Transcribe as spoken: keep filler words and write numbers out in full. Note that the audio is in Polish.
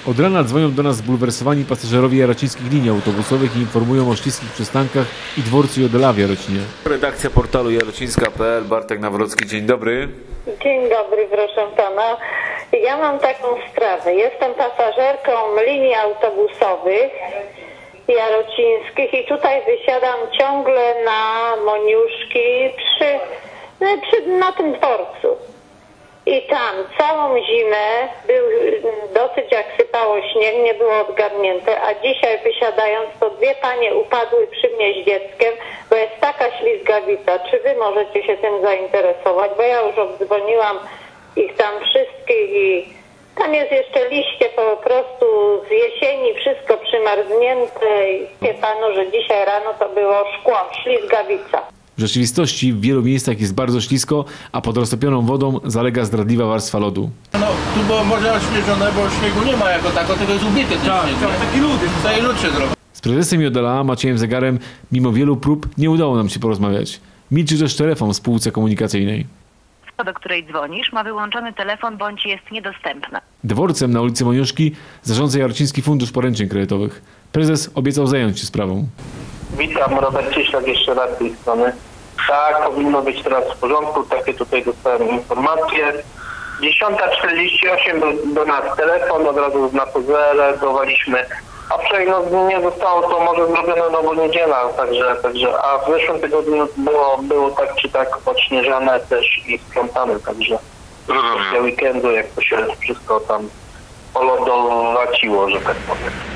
Od rana dzwonią do nas zbulwersowani pasażerowie jarocińskich linii autobusowych i informują o śliskich przystankach i dworcu Jodela w Jarocinie. Redakcja portalu jarocińska kropka p l, Bartek Nawrocki, dzień dobry. Dzień dobry, proszę pana. Ja mam taką sprawę. Jestem pasażerką linii autobusowych jarocińskich i tutaj wysiadam ciągle na Moniuszki przy, przy, na tym dworcu. I tam całą zimę był dosyć, jak sypało śnieg, nie było odgarnięte, a dzisiaj wysiadając, to dwie panie upadły przy mnie z dzieckiem, bo jest taka ślizgawica. Czy wy możecie się tym zainteresować? Bo ja już obdzwoniłam ich tam wszystkich i tam jest jeszcze liście po prostu z jesieni, wszystko przymarznięte i wie panu, że dzisiaj rano to było szkło, ślizgawica. W rzeczywistości w wielu miejscach jest bardzo ślisko, a pod roztopioną wodą zalega zdradliwa warstwa lodu. No, tu było może ośnieżone, bo śniegu nie ma jako tako, tylko jest ubity ten śnieg. Taki lód, taki lód się zrobił. Z prezesem Jodela, Maciejem Zegarem, mimo wielu prób nie udało nam się porozmawiać. Milczy też telefon w spółce komunikacyjnej. Do której dzwonisz, ma wyłączony telefon bądź jest niedostępna. Dworcem na ulicy Moniuszki zarządza Jarociński Fundusz Poręczeń Kredytowych. Prezes obiecał zająć się sprawą. Witam, Robert Cieślak jeszcze raz z tej strony. Tak, powinno być teraz w porządku, takie tutaj dostałem informacje. dziesiąta czterdzieści osiem do, do nas telefon, od razu na pozorę dawaliśmy. A wczoraj no, nie zostało to może zrobione, no bo niedziela, także, także, a w zeszłym tygodniu było, było tak czy tak odśnieżane też i sprzątane, także do weekendu jak to się wszystko tam olodowaciło, że tak powiem.